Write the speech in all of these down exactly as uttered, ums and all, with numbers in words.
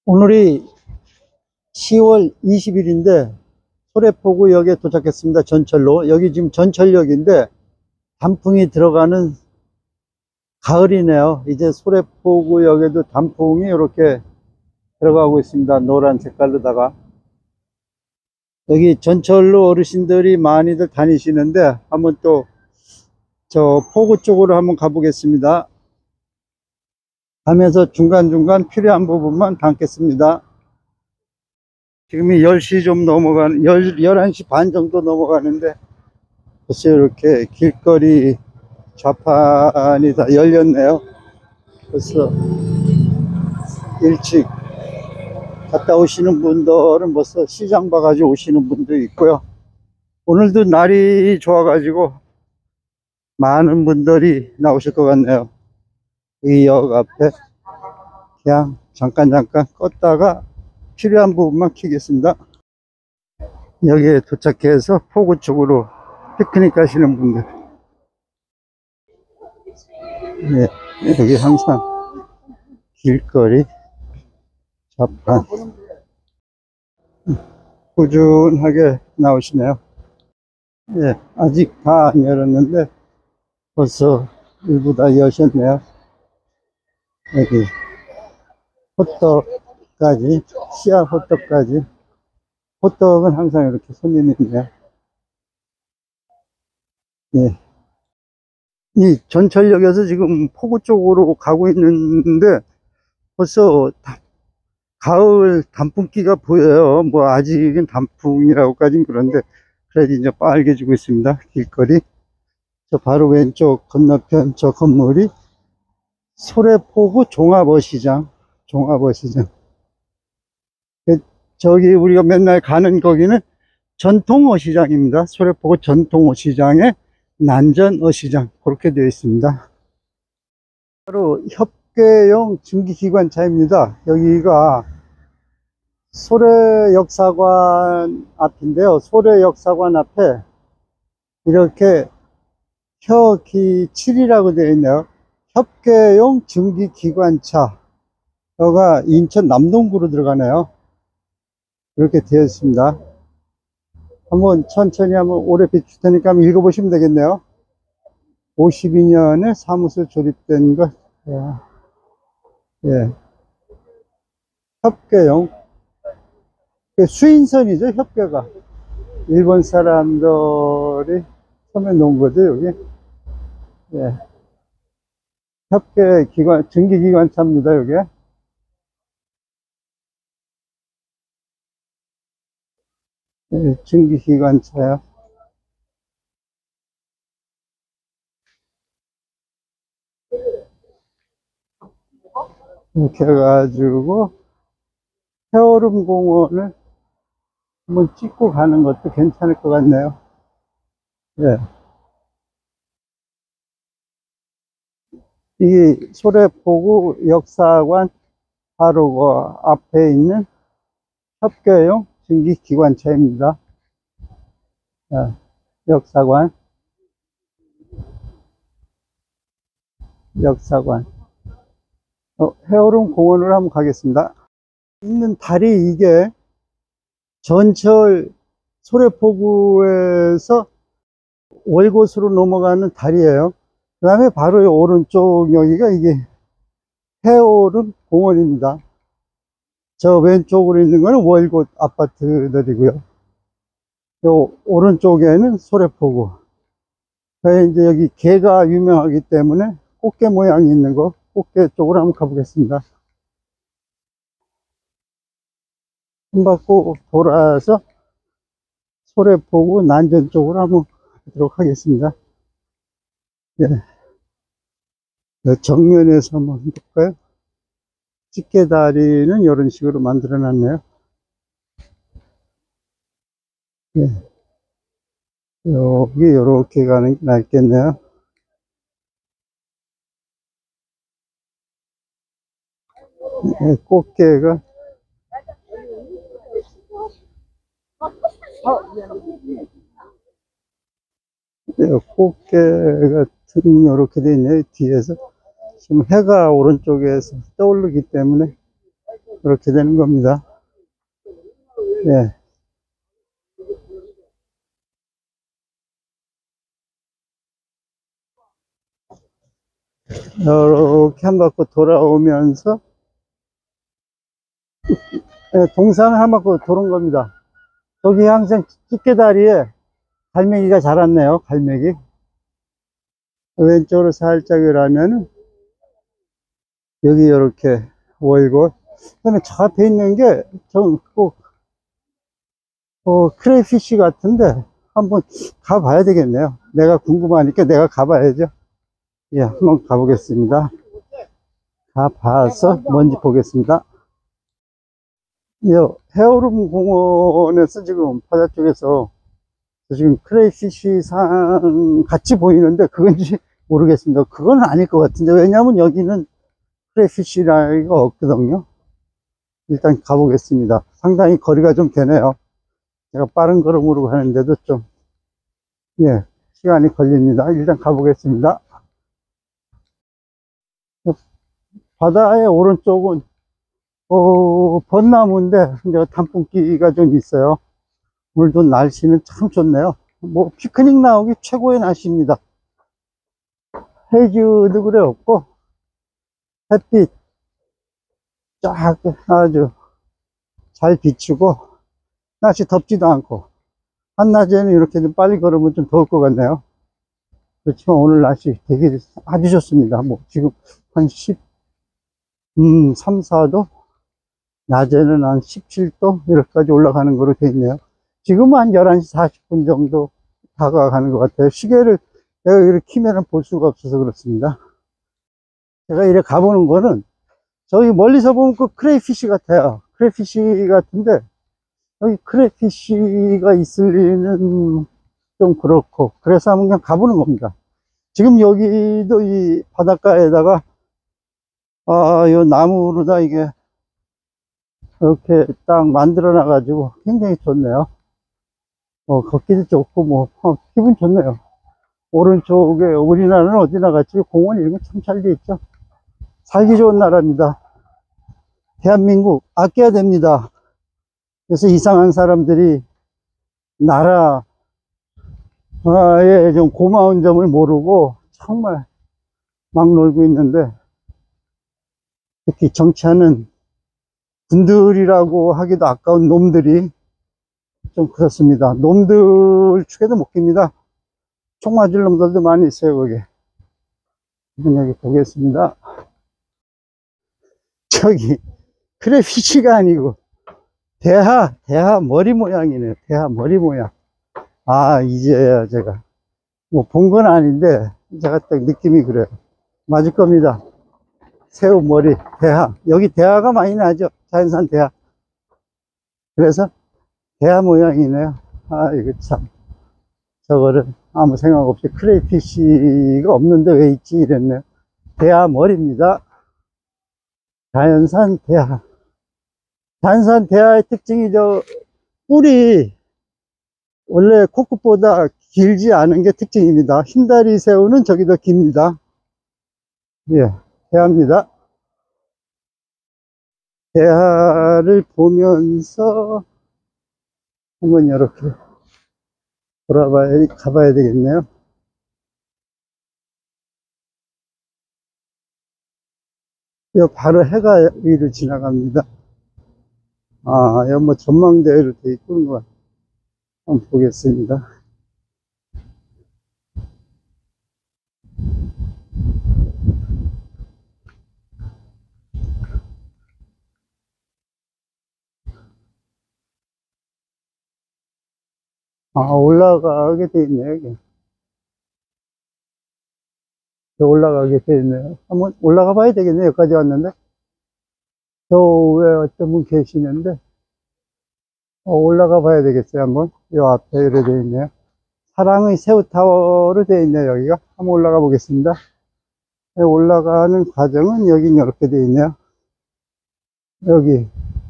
오늘이 시월 이십일인데 소래포구역에 도착했습니다. 전철로. 여기 지금 전철역인데 단풍이 들어가는 가을이네요. 이제 소래포구역에도 단풍이 이렇게 들어가고 있습니다. 노란 색깔로다가. 여기 전철로 어르신들이 많이들 다니시는데 한번 또 저 포구 쪽으로 한번 가보겠습니다. 가면서 중간중간 필요한 부분만 담겠습니다. 지금이 열 시 좀 넘어가는, 열한 시 반 정도 넘어가는데 벌써 이렇게 길거리 좌판이 다 열렸네요. 벌써 일찍 갔다 오시는 분들은 벌써 시장 봐가지고 오시는 분도 있고요. 오늘도 날이 좋아가지고 많은 분들이 나오실 것 같네요. 이 역 앞에 그냥 잠깐 잠깐 껐다가 필요한 부분만 켜겠습니다. 여기에 도착해서 포구 쪽으로 피크닉 가시는 분들, 네, 여기 항상 길거리 좌판 꾸준하게 나오시네요. 예, 아직 다 안 열었는데 벌써 일부 다 여셨네요. 여기 호떡까지, 씨앗 호떡까지. 호떡은 항상 이렇게 손님이 있네요. 예. 이 전철역에서 지금 포구 쪽으로 가고 있는데 벌써 다, 가을 단풍기가 보여요. 뭐 아직은 단풍이라고까지는 그런데 그래도 이제 빨개지고 있습니다. 길거리. 저 바로 왼쪽 건너편 저 건물이 소래포구 종합어시장. 종합어시장. 저기 우리가 맨날 가는 거기는 전통어시장입니다. 소래포구 전통어시장에 난전어시장 그렇게 되어 있습니다. 바로 협계용 증기기관차입니다. 여기가 소래역사관 앞인데요. 소래역사관 앞에 이렇게 혀기 칠이라고 되어 있네요. 협계용 증기기관차. 여기가 인천 남동구로 들어가네요. 이렇게 되어 있습니다. 한번 천천히 한번 오래 비출 테니까 한번 읽어보시면 되겠네요. 오십이 년에 사무소 조립된 것. 예. 예. 협계용. 수인선이죠, 협계가. 일본 사람들이 처음에 놓은 거죠, 여기. 예. 협계 기관, 증기기관차입니다, 여기. 예, 증기기관차요. 이렇게 해가지고 해오름 공원을 한번 찍고 가는 것도 괜찮을 것 같네요. 예. 이 소래포구 역사관 바로 그 앞에 있는 협계용 증기기관차입니다. 예. 역사관. 역사관. 어, 해오름 공원으로 한번 가겠습니다. 있는 다리 이게 전철 소래포구에서 월곶으로 넘어가는 다리예요. 그 다음에 바로 오른쪽 여기가 이게 해오름 공원입니다. 저 왼쪽으로 있는 거는 월곶 아파트들이고요. 요 오른쪽에는 소래포구. 이제 여기 개가 유명하기 때문에 꽃게 모양이 있는 거, 꽃게 쪽으로 한번 가보겠습니다. 한 바퀴 돌아서 소래포구 난전 쪽으로 한번 가도록 하겠습니다. 예. 정면에서 한번 볼까요? 집게다리는 이런 식으로 만들어 놨네요. 예. 여기 이렇게 가는 게 낫겠네요. 예, 꽃게가 예, 꽃게가 등 이렇게 돼 있네요. 뒤에서 지금 해가 오른쪽에서 떠오르기 때문에 그렇게 되는 겁니다. 예. 이렇게 한 바퀴 돌아오면서 예, 동산을 한 바퀴 도는 겁니다. 여기 항상 집게다리에 갈매기가 자랐네요. 갈매기. 왼쪽으로 살짝 이라면은 여기 이렇게 월곶. 그다음에 저 앞에 있는 게 좀 꼭 어, 크레이피쉬 같은데 한번 가봐야 되겠네요. 내가 궁금하니까 내가 가봐야죠. 예, 한번 가보겠습니다. 가봐서 뭔지 보겠습니다. 이 헤어룸 공원에서 지금 바다 쪽에서 지금 크레이피쉬 상 같이 보이는데 그건지 모르겠습니다. 그건 아닐 것 같은데, 왜냐하면 여기는 크레이피쉬라기가 없거든요. 일단 가보겠습니다. 상당히 거리가 좀 되네요. 제가 빠른 걸음으로 가는데도 좀, 예, 시간이 걸립니다. 일단 가보겠습니다. 바다의 오른쪽은, 어, 벚나무인데, 이제 단풍기가 좀 있어요. 오늘도 날씨는 참 좋네요. 뭐, 피크닉 나오기 최고의 날씨입니다. 해주도 그래 없고, 햇빛 쫙 아주 잘 비추고, 날씨 덥지도 않고, 한낮에는 이렇게 좀 빨리 걸으면 좀 더울 것 같네요. 그렇지만 오늘 날씨 되게 아주 좋습니다. 뭐, 지금 한 십, 음, 삼, 사 도? 낮에는 한 십칠 도? 이렇게까지 올라가는 거로 되어 있네요. 지금은 한 열한 시 사십 분 정도 다가가는 것 같아요. 시계를 내가 이렇게 키면은 볼 수가 없어서 그렇습니다. 제가 이렇게 가보는 거는 저기 멀리서 보면 그 크레이피쉬 같아요. 크레이피쉬 같은데 여기 크레이피쉬가 있을 리는 좀 그렇고, 그래서 한번 그냥 가보는 겁니다. 지금 여기도 이 바닷가에다가 아, 요 나무로다 이게 이렇게 딱 만들어 놔 가지고 굉장히 좋네요. 어, 걷기도 좋고 뭐 어, 기분 좋네요. 오른쪽에 우리나라는 어디나 같이 공원 이런 거 참 잘 돼 있죠. 살기 좋은 나라입니다. 대한민국 아껴야 됩니다. 그래서 이상한 사람들이 나라에 좀 고마운 점을 모르고 정말 막 놀고 있는데, 특히 정치하는 분들이라고 하기도 아까운 놈들이 좀 그렇습니다. 놈들 축에도 못 깁니다. 총 맞을 놈들도 많이 있어요, 거기. 여기 보겠습니다. 저기, 크레피쉬가 아니고, 대하, 대하 머리 모양이네요. 대하 머리 모양. 아, 이제야 제가, 뭐 본 건 아닌데, 제가 딱 느낌이 그래요. 맞을 겁니다. 새우 머리, 대하. 여기 대하가 많이 나죠. 자연산 대하. 그래서, 대하 모양이네요. 아, 이거 참. 저거를 아무 생각 없이 크레이피쉬가 없는데 왜 있지 이랬네요. 대하 머리입니다. 자연산 대하. 자연산 대하의 특징이 저 뿔이 원래 코끝보다 길지 않은 게 특징입니다. 흰다리 새우는 저기 더 깁니다. 예, 대하입니다. 대하를 보면서 한번 이렇게 돌아봐야, 가봐야 되겠네요. 여 바로 해가 위를 지나갑니다. 아, 여기 뭐 전망대로 돼 있구는 거 한번 보겠습니다. 아, 올라가게 돼 있네요, 여기. 올라가게 돼 있네요. 한번 올라가 봐야 되겠네요. 여기까지 왔는데. 저 위에 어떤 분 계시는데, 어, 올라가 봐야 되겠어요, 한번. 요 앞에 이렇게 돼 있네요. 사랑의 새우타워로 돼 있네요, 여기가. 한번 올라가 보겠습니다. 네, 올라가는 과정은 여긴 이렇게 돼 있네요. 여기,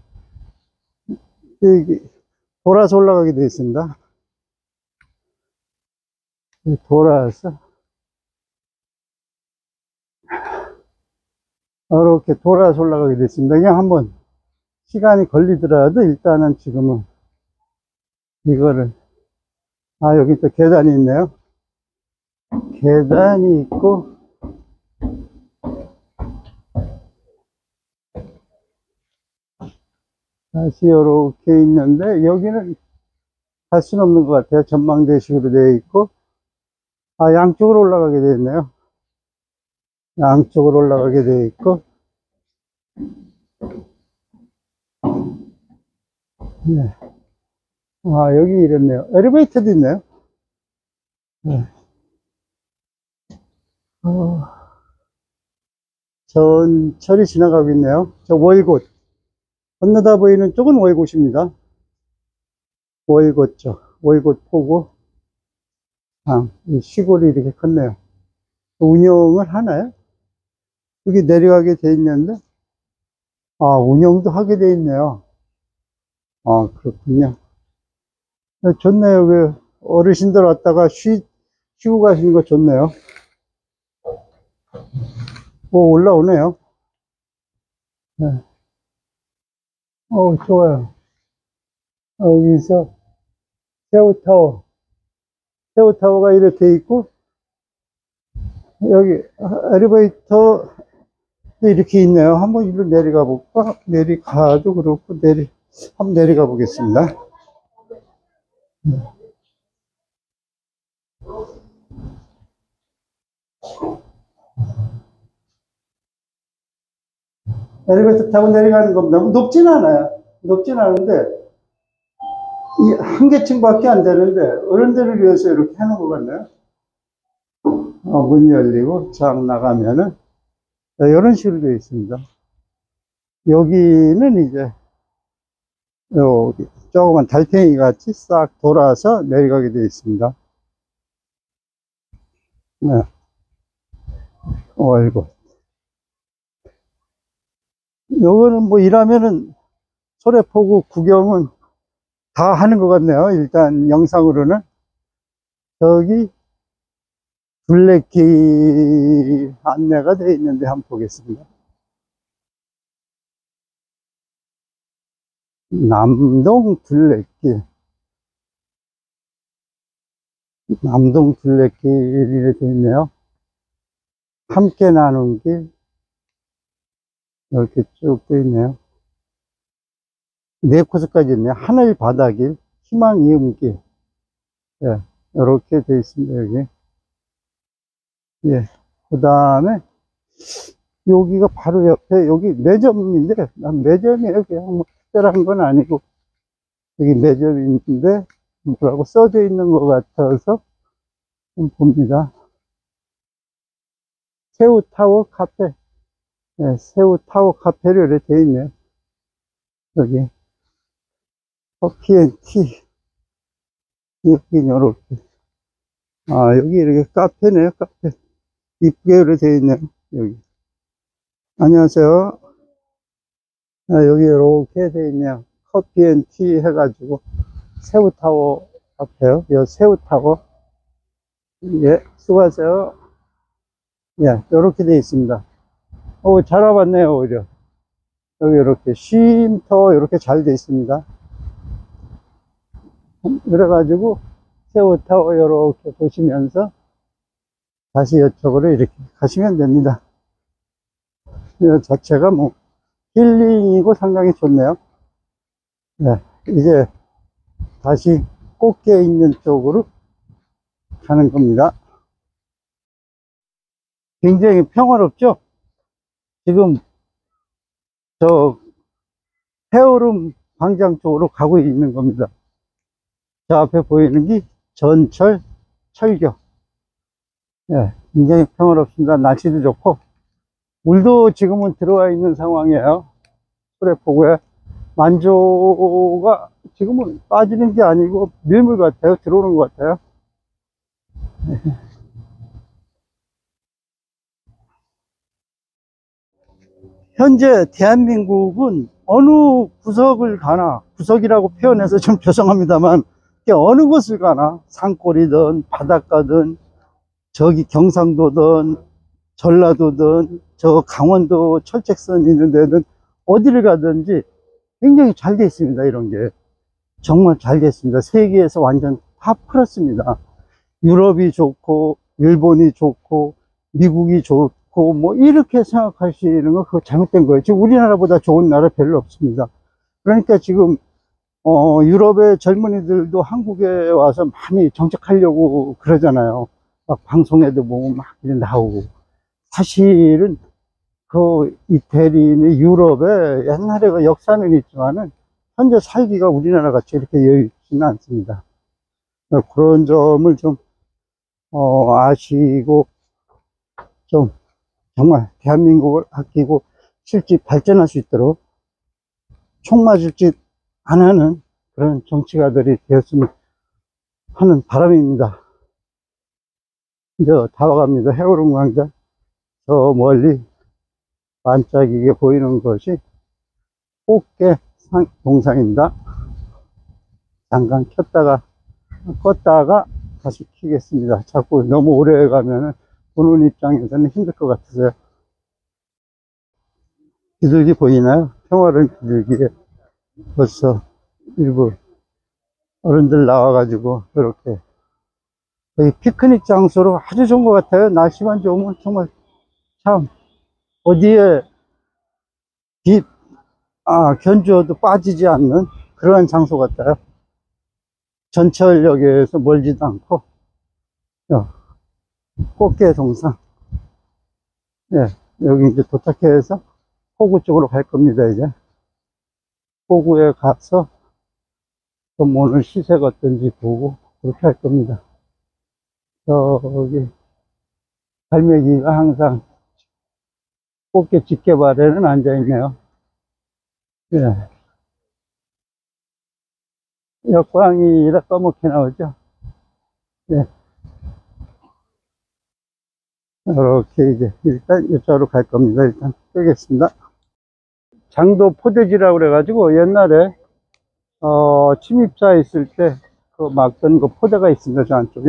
여기, 돌아서 올라가게 돼 있습니다. 돌아서, 이렇게 돌아서 올라가게 돼 있습니다. 그냥 한번 시간이 걸리더라도 일단은 지금은 이거를, 아, 여기 또 계단이 있네요. 계단이 있고, 다시 이렇게 있는데, 여기는 갈 수는 없는 것 같아요. 전망대식으로 되어 있고, 아, 양쪽으로 올라가게 되어 있네요. 양쪽으로 올라가게 되어 있고, 네. 아, 여기 이랬네요. 엘리베이터도 있네요. 네. 어, 전철이 지나가고 있네요. 저 월곶. 건너다 보이는 쪽은 월곶입니다. 월곶 쪽. 월곶 포구. 아, 이 시골이 이렇게 컸네요. 운영을 하나요? 여기 내려가게 돼 있는데, 아, 운영도 하게 돼 있네요. 아, 그렇군요. 네, 좋네요. 그, 어르신들 왔다가 쉬, 쉬고 가시는 거 좋네요. 오, 올라오네요. 네. 어, 좋아요. 여기서 새우타워. 새우타워가 이렇게 돼 있고, 여기 엘리베이터 이렇게 있네요. 한번 이리로 내려가 볼까? 내려가도 그렇고, 내리, 한번 내려가 보겠습니다. 엘리베이터 타고 내려가는 겁니다. 높진 않아요. 높진 않은데, 이 한 개층밖에 안 되는데, 어른들을 위해서 이렇게 해놓은 것 같네요. 어, 문 열리고, 쫙 나가면은, 이런 식으로 되어 있습니다. 여기는 이제, 여기, 조그만 달팽이 같이 싹 돌아서 내려가게 되어 있습니다. 네. 월곶. 요거는 뭐 일하면은 소래포구 구경은 다 하는 것 같네요. 일단 영상으로는. 저기 둘레길 안내가 되어 있는데 한번 보겠습니다. 남동 둘레길. 남동 둘레길이 되어 있네요. 함께 나눈 길. 이렇게 쭉 되어 있네요. 네 코스까지 있네요. 하늘 바다길, 희망 이음길. 예, 이렇게 되어 있습니다. 여기. 예. 그 다음에, 여기가 바로 옆에, 여기 매점인데, 난 매점이에요. 그냥 뭐 특별한 건 아니고, 여기 매점인데, 뭐라고 써져 있는 것 같아서 좀 봅니다. 새우타워 카페. 예, 새우타워 카페로 이렇게 되어 있네요. 여기. 커피앤티. 여기, 요렇게. 아, 여기 이렇게 카페네요, 카페. 이쁘게 이렇게 되어 있네요, 여기. 안녕하세요. 아, 여기 이렇게 되어 있네요. 커피앤티 해가지고. 새우타워 카페요. 여 새우타워. 예, 수고하세요. 예, 이렇게 되어 있습니다. 오, 잘 와봤네요, 오히려. 여기 이렇게 쉼터 이렇게 잘 되어 있습니다. 그래가지고 새우타워 이렇게 보시면서 다시 이쪽으로 이렇게 가시면 됩니다. 이 자체가 뭐 힐링이고 상당히 좋네요. 네, 이제 다시 꽃게 있는 쪽으로 가는 겁니다. 굉장히 평화롭죠? 지금 저 해오름 광장 쪽으로 가고 있는 겁니다. 저 앞에 보이는 게 전철 철교. 예, 굉장히 평화롭습니다. 날씨도 좋고 물도 지금은 들어와 있는 상황이에요. 소래포구에 만조가 지금은 빠지는 게 아니고 밀물 같아요. 들어오는 것 같아요. 현재 대한민국은 어느 구석을 가나, 구석이라고 표현해서 좀 죄송합니다만 어느 곳을 가나 산골이든 바닷가든 저기 경상도든 전라도든 저 강원도 철책선 있는 데든 어디를 가든지 굉장히 잘 돼 있습니다. 이런 게 정말 잘 됐습니다. 세계에서 완전 다 풀었습니다. 유럽이 좋고 일본이 좋고 미국이 좋고 뭐 이렇게 생각하시는 거 그거 잘못된 거예요. 지금 우리나라보다 좋은 나라 별로 없습니다. 그러니까 지금 어 유럽의 젊은이들도 한국에 와서 많이 정착하려고 그러잖아요. 막 방송에도 보면 막 나오고. 사실은 그 이태리나 유럽에 옛날에 역사는 있지만은 현재 살기가 우리나라 같이 이렇게 여유 있지는 않습니다. 그런 점을 좀 어, 아시고 좀 정말 대한민국을 아끼고 실제 발전할 수 있도록 총 맞을 짓 안 하는 그런 정치가들이 되었으면 하는 바람입니다. 이제 다 와갑니다. 해오름 광장. 저 멀리 반짝이게 보이는 것이 꽃게 동상입니다. 잠깐 켰다가 껐다가 다시 켜겠습니다. 자꾸 너무 오래 가면은 보는 입장에서는 힘들 것 같아서요. 비둘기 보이나요? 평화로운 비둘기에 벌써 일부 어른들 나와가지고 이렇게 여기 피크닉 장소로 아주 좋은 것 같아요. 날씨만 좋으면 정말 참 어디에 비, 아, 견주어도 빠지지 않는 그러한 장소 같아요. 전철역에서 멀지도 않고 꽃게 동상. 예, 여기 이제 도착해서 포구 쪽으로 갈 겁니다. 이제 포구에 가서 좀 오늘 시세가 어떤지 보고 그렇게 할 겁니다. 저기 갈매기가 항상 꽃게 집게발에는 앉아 있네요. 예, 역광이 이렇게 검게 나오죠. 예, 이렇게 이제 일단 이쪽으로 갈 겁니다. 일단 끄겠습니다. 장도 포대지라고 그래가지고 옛날에 어 침입자 있을 때 그 막던 그 포대가 있습니다. 저 안쪽에.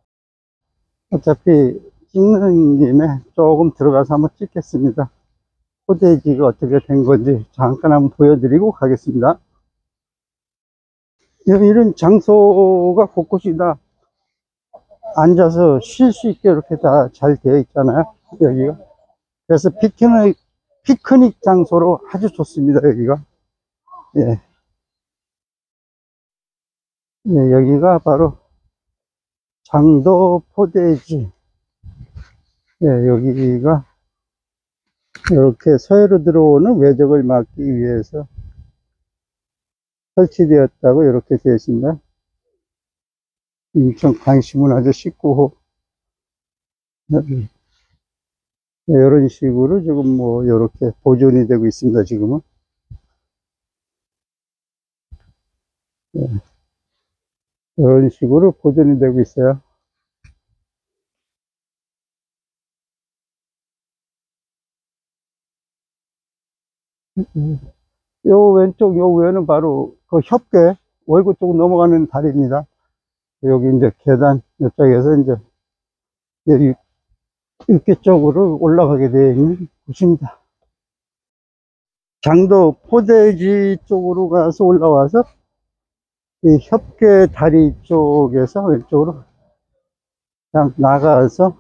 어차피 찍는 김에 조금 들어가서 한번 찍겠습니다. 포대지가 어떻게 된 건지 잠깐 한번 보여드리고 가겠습니다. 이런 장소가 곳곳이 다 앉아서 쉴 수 있게 이렇게 다 잘 되어 있잖아요. 여기가. 그래서 피크닉, 피크닉 장소로 아주 좋습니다. 여기가. 예. 예, 여기가 바로 장도 포대지. 예, 여기가 이렇게 서해로 들어오는 외적을 막기 위해서 설치되었다고 이렇게 되어 있습니다. 인천 광시문화재 십구 호. 네, 이런 식으로 지금 뭐 이렇게 보존이 되고 있습니다. 지금은. 네, 이런 식으로 보존이 되고 있어요. 요 왼쪽 요 위에는 바로 그 협계 월구 쪽 넘어가는 다리입니다. 여기 이제 계단 이쪽에서 이제 여기 육계 쪽으로 올라가게 되어 있는 곳입니다. 장도 포대지 쪽으로 가서 올라와서 이 협계 다리 쪽에서 왼쪽으로 그냥 나가서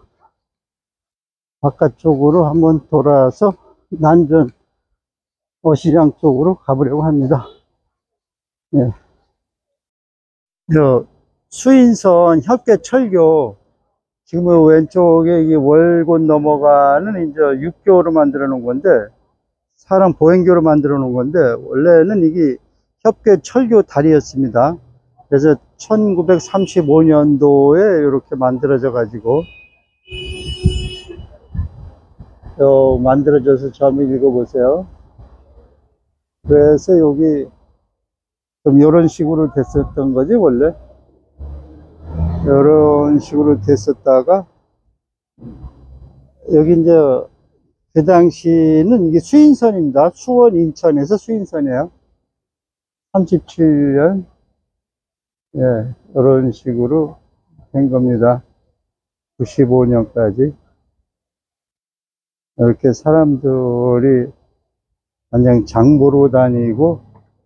바깥쪽으로 한번 돌아서 난전 어시장 쪽으로 가보려고 합니다. 예. 저 수인선 협계철교 지금 왼쪽에 이 월곶 넘어가는 이제 육교로 만들어 놓은 건데 사람 보행교로 만들어 놓은 건데 원래는 이게 협계철교 다리였습니다. 그래서 천구백삼십오 년도에 이렇게 만들어져 가지고 어, 만들어져서 좀 읽어보세요. 그래서 여기 좀 이런 식으로 됐었던 거지 원래. 이런 식으로 됐었다가 여기 이제 그 당시는 이게 수인선입니다. 수원 인천에서 수인선이에요. 삼십칠 년. 예, 이런 식으로 된 겁니다. 구십오 년까지 이렇게 사람들이 그냥 장 보러 다니고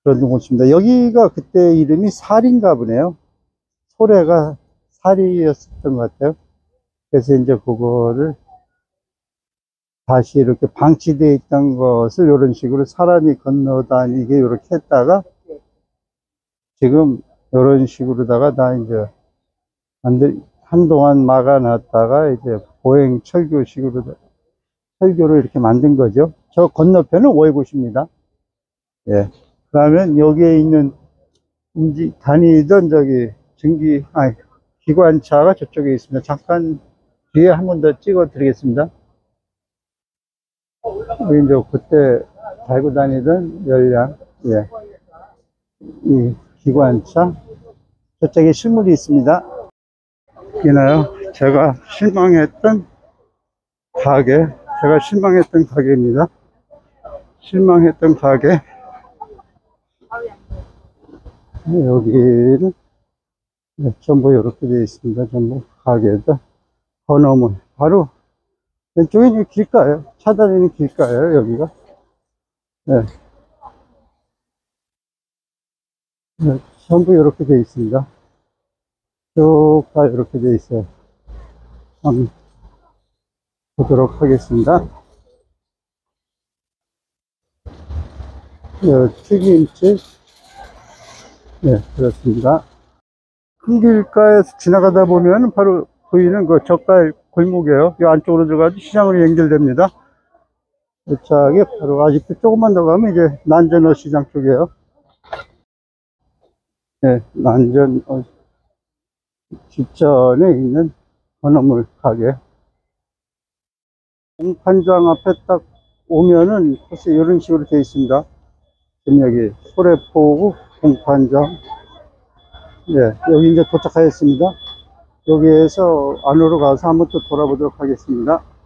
그런 곳입니다. 여기가 그때 이름이 살인가 보네요. 소래가 살이였었던 것 같아요. 그래서 이제 그거를 다시 이렇게 방치되어 있던 것을 이런 식으로 사람이 건너다니게 이렇게 했다가 지금 이런 식으로다가 다 이제 만들, 한동안 막아놨다가 이제 보행 철교식으로 철교를 이렇게 만든 거죠. 저 건너편은 월곶입니다. 예. 그러면 여기에 있는 인지 다니던 저기 전기 아니 기관차가 저쪽에 있습니다. 잠깐 뒤에 한 번 더 찍어 드리겠습니다. 여기 이제 그때 달고 다니던 열량, 예, 이 기관차 저쪽에 실물이 있습니다. 보이나요? 제가 실망했던 가게, 제가 실망했던 가게입니다. 실망했던 가게. 여기는 네, 전부 이렇게 되어 있습니다. 전부 가게도 건어물 바로 왼쪽에 길가예요. 차 다니는 길가예요. 여기가. 네. 네, 전부 이렇게 되어 있습니다. 쭉 다 이렇게 되어 있어요. 한번 보도록 하겠습니다. 네, 튀김집. 네, 그렇습니다. 큰 길가에서 지나가다 보면 바로 보이는 그 젓갈 골목이에요. 이 안쪽으로 들어가도 시장으로 연결됩니다. 이쪽에 바로 아직도 조금만 더 가면 이제 난전어 시장 쪽이에요. 네, 난전어 뒷전에 있는 건어물 가게. 공판장 앞에 딱 오면은 벌써 이런 식으로 되어 있습니다. 지금 여기 소래포구 공판장. 네, 여기 이제 도착하였습니다. 여기에서 안으로 가서 한번 또 돌아보도록 하겠습니다.